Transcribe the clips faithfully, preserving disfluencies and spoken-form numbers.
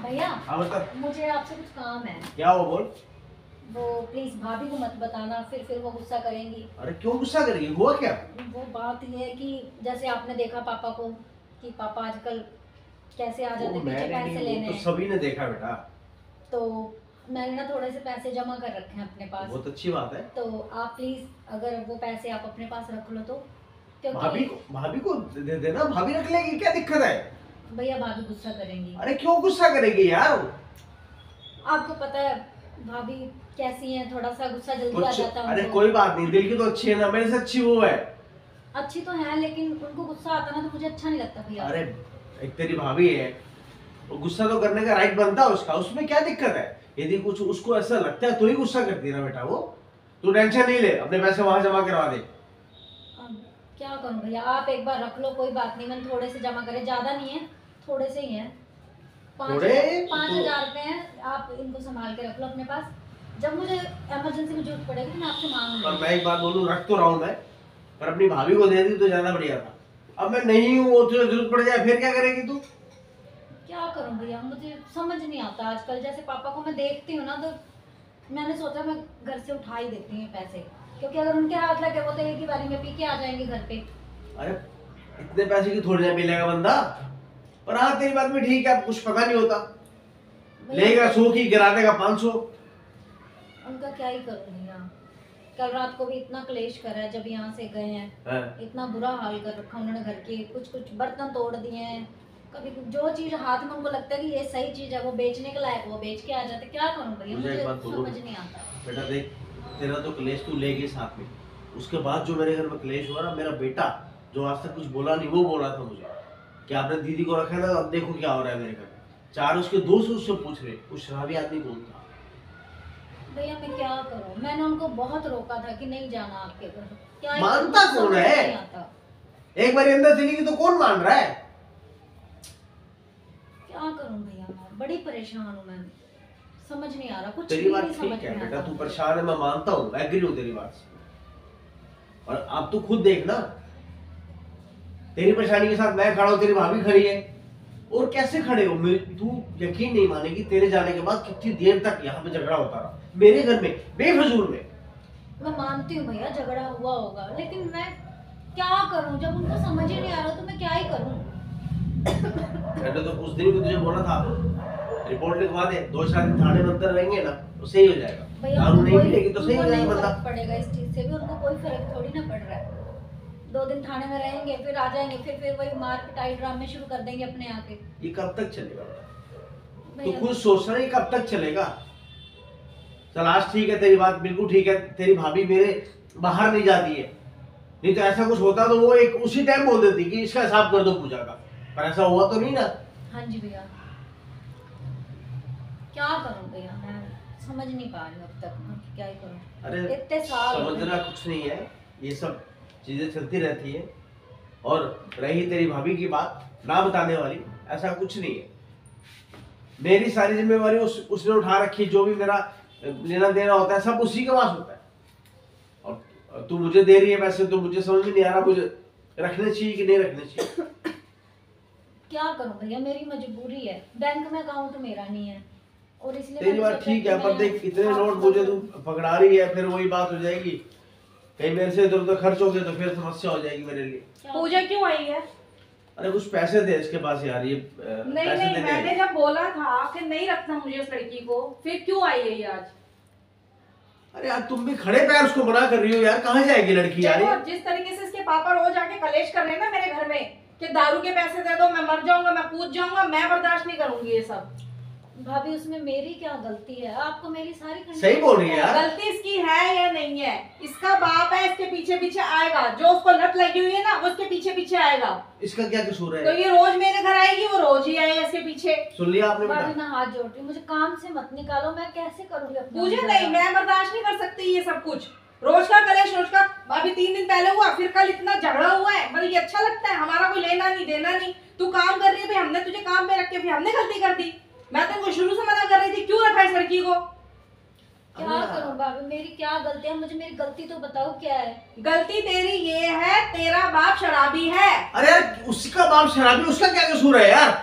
भैया हाँ बता। मुझे आपसे कुछ काम है। क्या हो बोल। वो प्लीज भाभी को मत बताना, फिर फिर वो गुस्सा करेंगी। अरे क्यों गुस्सा करेगी, हुआ क्या? वो बात ये है कि जैसे आपने देखा पापा को कि पापा आजकल कैसे आ जाते वो पीछे मैंने पैसे नहीं, लेने वो तो सभी ने देखा बेटा। तो मैंने ना थोड़े से पैसे जमा कर रखे हैं अपने पास। बहुत अच्छी बात है। तो आप प्लीज अगर वो पैसे आप अपने पास रख लो तो। भाभी को भाभी को दे देना, भाभी रख लेगी, क्या दिक्कत है? भैया भाभी गुस्सा करेंगी। अरे क्यों गुस्सा करेगी यार? आपको पता है भाभी कैसी है, थोड़ा सा गुस्सा जल्दी आ जाता है अरे उनको। कोई बात नहीं, दिल की तो अच्छी है ना, मेरे से अच्छी वो है। अच्छी तो है लेकिन उनको गुस्सा आता ना तो मुझे अच्छा नहीं लगता भैया। अरे एक तेरी भाभी है, वो गुस्सा तो करने का राइट बनता है उसका, उसमें क्या दिक्कत है? यदि कुछ उसको ऐसा लगता है तो ही गुस्सा करती है ना बेटा वो। तू टेंशन नहीं ले, अपने पैसे वहां जमा करवा दे। अब क्या करूं भैया, आप एक बार रख लो, कोई बात नहीं, मैंने थोड़े से जमा करे, ज्यादा नहीं है, थोड़े से ही है। पाँच थोड़े? पाँच तो- हजार रुपए हैं, आप इनको संभाल के रख लो अपने पास। जब मुझे इमरजेंसी में जरूरत पड़ेगी तो मैं आपसे मांग और लूंगी। मैं एक बात बोलूं, रख तो रहा हूं मैं, पर अपनी भाभी को दे दी तो ज्यादा बढ़िया था। अब मैं नहीं हूँ, वो तुझे जरूरत पड़ जाए फिर क्या करेगी तू? क्या करूं भैया, मुझे समझ नहीं आता आजकल। जैसे पापा को मैं देखती हूँ ना तो मैंने सोचा मैं घर से उठा ही देती हूँ पैसे, क्योंकि अगर उनके हाथ लगे वो तो एक ही बारी में पी के आ जाएंगे घर पे। अरे इतने पैसे की थोड़ी ना मिलेगा बंदा। पर हाँ तेरी बात में ठीक है, अब कुछ पता नहीं होता, लेगा सौ की गिरा देगा पाँच सौ। उनका क्या ही करूं भैया, कल रात को भी इतना क्लेश करा है जब यहाँ से गए हैं। हाँ। इतना बुरा हाल कर रखा उन्होंने घर के, कुछ कुछ बर्तन तोड़ दिए हैं। कभी जो चीज हाथ में उनको लगता है कि ये सही चीज है वो बेचने के लायक वो बेच के आ जाते। क्या करूं भैया, मुझे एक मुझे बात बोलो समझ नहीं आता। बेटा, देख तेरा तो क्लेश तू ले गई साथ में, उसके बाद जो मेरे घर में क्लेश हुआ ना, मेरा बेटा जो आज तक कुछ बोला नहीं वो बोला था मुझे कि आपने दीदी को रखा है ना, अब देखो क्या हो रहा है मेरे घर में। चार उसके दोस्त उससे पूछ रहे उस शराबी आदमी कौन था। भैया मैं क्या करूं, मैंने उनको बहुत रोका था कि नहीं जाना आपके घर। क्या ही मानता करूं, कौन समझ है? नहीं आता। एक बार अंदर चली गई तो कौन मान रहा है? क्या करूं भैया, मैं बड़ी परेशान हूं, मैं समझ नहीं आ रहा कुछ तेरी भी बात नहीं समझ ठीक है में बेटा, आता तू मुझे। परेशान है, मैं मानता हूँ, एग्री हूँ तेरी बात से। और अब तू खुद देख ना, तेरी परेशानी के साथ मैं खड़ा हूँ, तेरी भाभी खड़ी है, और कैसे खड़े हो? तू यकीन नहीं मानेगी, तेरे जाने के बाद कितनी देर तक यहाँ पे झगड़ा होता रहा मेरे घर में बेफजूल में। मैं मानती हूँ भैया झगड़ा हुआ होगा, लेकिन मैं क्या करूं जब उनको समझ ही नहीं आ रहा तो मैं क्या ही करूं। मैंने तो उस दिन भी तुझे बोला था रिपोर्ट लिखवा दे, दो चार दिन थाने में अंदर रहेंगे ना तो सही हो जाएगा। भैया दारू उनको नहीं कोई- मिलेगी तो सही हो उनको जाएगा नहीं बंदा। फर्क पड़ेगा इस चीज से भी, उनको कोई फर्क थोड़ी ना पड़ रहा है। दो दिन थाने में रहेंगे फिर आ जाएंगे, फिर फिर वही मार पिटाई ड्रामे शुरू कर देंगे अपने आके। ये कब तक चलेगा? तू भैया खुद सोच रहा है ये कब तक चलेगा? चल आज ठीक है, तेरी बात बिल्कुल ठीक है, तेरी भाभी मेरे बाहर नहीं जाती है, नहीं तो ऐसा कुछ होता तो वो एक उसी टाइम बोल देती कि इसका हिसाब कर दो पूजा का, पर ऐसा हुआ तो नहीं ना। हाँ जी भैया, क्या करूं भैया, मैं समझ नहीं पा रही अब तक मैं क्या ही करूं। अरे इतने साल हो गए। समझना कुछ नहीं है, ये सब चीजें चलती रहती है। और रही तेरी भाभी की बात ना बताने वाली, ऐसा कुछ नहीं है, मेरी सारी जिम्मेवारी उस, उसने उठा रखी, जो भी मेरा लेना देना होता है सब उसी के पास होता है। और तू मुझे दे रही है पैसे तो मुझे समझ में नहीं आ रहा मुझे रखने चाहिए कि नहीं रखने चाहिए। क्या करूं भैया, मेरी मजबूरी है, बैंक में अकाउंट मेरा नहीं है और इसलिए तेरी मैंने बात सोचा ठीक कि है, पर मैं देख इतने आपको नोट मुझे तू बताऊं। पकड़ा रही है, फिर वही बात हो जाएगी, कहीं मेरे से इधर उधर खर्च हो गए तो फिर समस्या हो जाएगी मेरे लिए। क्या- पूजा क्यों आई है? अरे कुछ पैसे दे इसके पास यार, ये अ, नहीं पैसे नहीं, देने मैंने आए। जब बोला था कि नहीं रखना मुझे उस लड़की को, फिर क्यों आई है ये आज? अरे यार तुम भी खड़े पैर उसको मना कर रही हो यार, कहाँ जाएगी लड़की यार? देखो, ये? जिस तरीके से इसके पापा रोज आके कलेश कर रहे हैं ना मेरे घर में कि दारू के पैसे दे दो, मैं मर जाऊंगा, मैं कूद जाऊंगा, मैं बर्दाश्त नहीं करूंगी ये सब। भाभी उसमें मेरी क्या गलती है, आपको मेरी सारी condition सही बोल रही है यार। गलती इसकी है या नहीं है? इसका बाप है, इसके पीछे पीछे आएगा, जो उसको लत लगी हुई है ना वो इसके पीछे पीछे आएगा। इसका क्या कसूर तो है? ये रोज मेरे घर आएगी, वो रोज ही आएगा इसके पीछे। सुन लिया आपने भाभी बेटा? मैं हाथ जोड़ रही हूँ, मुझे काम से मत निकालो, मैं कैसे करूंगी अपना मुझे गुजारा? नहीं, मैं बर्दाश्त नहीं कर सकती ये सब कुछ, रोज का कलेश, रोज का। अभी तीन दिन पहले हुआ, फिर कल इतना झगड़ा हुआ है, मतलब ये अच्छा लगता है? हमारा कोई लेना नहीं देना नहीं, तू काम कर रही है भाई, हमने तुझे काम पे रख के फिर हमने गलती कर दी। मैं तुमको शुरू से मना कर रही थी, क्यों रखा इस लड़की को? क्या करूं भाभी, मेरी क्या गलती है, मुझे मेरी गलती तो बताओ क्या है। गलती तेरी ये है, तेरा बाप शराबी है। अरे यार उसका बाप शराबी, उसका क्या कसूर है यार?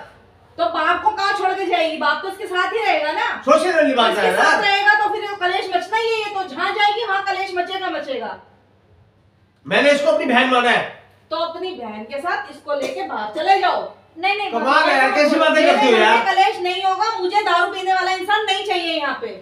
तो बाप को कहाँ छोड़ के जाएगी? बाप तो उसके साथ ही रहेगा ना। सोचने वाली बात उसके है ना। साथ रहेगा तो फिर कलेश मचना ही है, ये तो जहाँ जाएगी वहाँ कलेश मचेगा मचेगा। मैंने इसको अपनी बहन माना है। तो अपनी बहन के साथ इसको लेके बाहर चले जाओ। नहीं नहीं कमाल है यार, कैसी बातें मेरे करती हो घर यार। में कलेश नहीं होगा, मुझे दारू पीने वाला इंसान नहीं चाहिए यहाँ पे।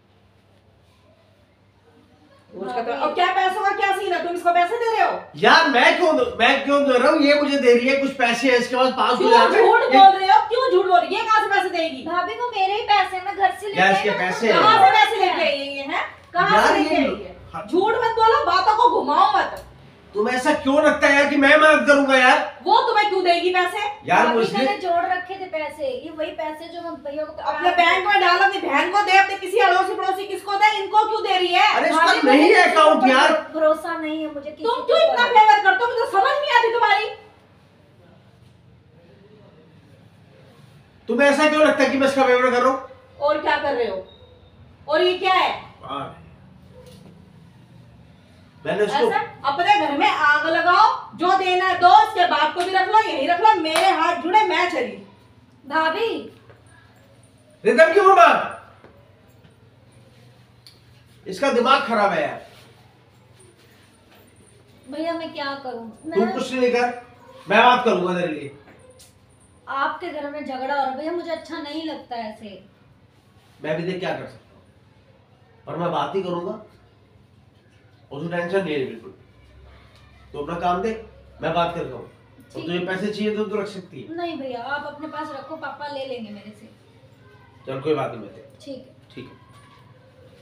और क्या पैसों का क्या सीन है? तुम इसको पैसे दे रहे हो? यार मैं क्यों मैं क्यों दे रहा हूँ? ये मुझे दे रही है, कुछ पैसे है इसके पास पाँच क्यों हजार झूठ बोल रहे हो? क्यों झूठ बोल रही है? ये कहाँ से पैसे देगी? भाभी को मेरे ही पैसे मैं घर से लेके यार आई इसके ना, पैसे तो हैं। कहाँ से पैसे लेके आई है ये? है कहाँ से यार लेके ये- आई है? झूठ मत बोलो, बातों को घुमाओ मत। तुम्हें ऐसा क्यों लगता है यार कि मैं मदद करूंगा यार? वो तुम्हें क्यों देगी पैसे? यार भाभी मुझे मैंने जोड़ रखे थे पैसे, ये वही पैसे जो मैं भैया को अपने बैंक में डाल, अपनी बहन को दे, अपने किसी अड़ोसी पड़ोसी किसको दे, इनको क्यों दे रही है? अरे इसका भाभी, नहीं मुझे है किसी अकाउंट के यार। ऊपर भरोसा नहीं है मुझे किसी तुम के क्यों इतना ऊपर। फेवर करते हो? मुझे समझ नहीं आती तुम्हारी। तुम्हें ऐसा क्यों लगता है कि मैं इसका फेवर कर रहा हूँ? और क्या कर रहे हो? और ये क्या है? मैंने उसको ऐसा अपने घर में आग लगाओ, जो देना है दो, उसके बाप को भी रख लो, यही रख लो, मेरे हाथ जुड़े, मैं चली। भाभी रिदम क्यों बाबा? इसका दिमाग खराब है यार। भैया मैं क्या करूं? तुम मैं कुछ नहीं कर, मैं बात करूंगा तेरे लिए। आपके घर में झगड़ा हो रहा है भैया, मुझे अच्छा नहीं लगता ऐसे। मैं भी देख क्या कर सकता हूँ, और मैं बात ही करूंगा। उसको टेंशन नहीं है बिल्कुल। तो अपना काम दे, मैं बात करता हूँ। और तुझे पैसे चाहिए तो तू रख सकती है। नहीं भैया आप अपने पास रखो, पापा ले लेंगे मेरे से। चल कोई बात नहीं, मैं दे। ठीक है। ठीक है।